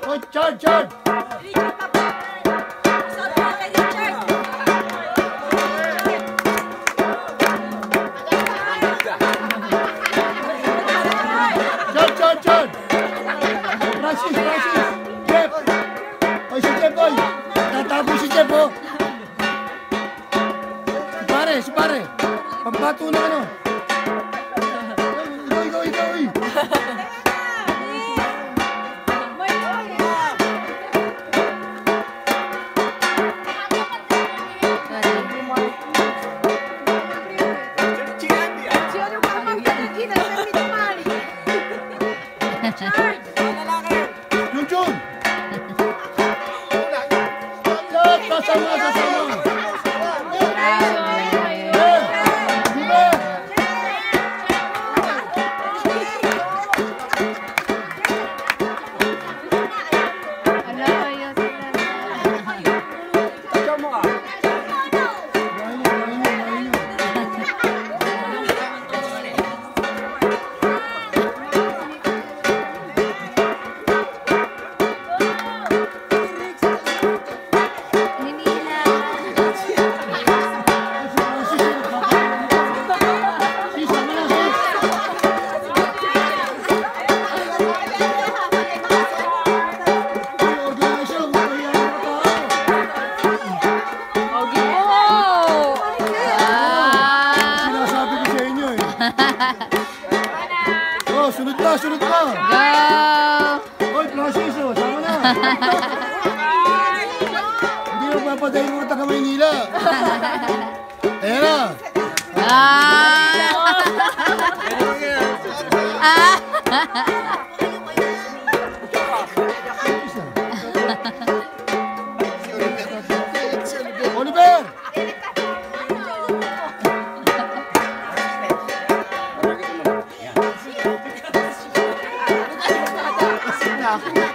Oh, charge, charge! Charge, charge, charge! Francis, Francis! Jeff! Oy, si Jeff, oy! Tatapos si Jeff, oh! Si pare! Pampato na ano! Ikaw, eh! Jun! Kasama! Oh, sunod na! Go! Hoy, Francis, oh, sama na! Hindi mo papadayin mo taga Maynila! Ayan na! Oliver! Ako.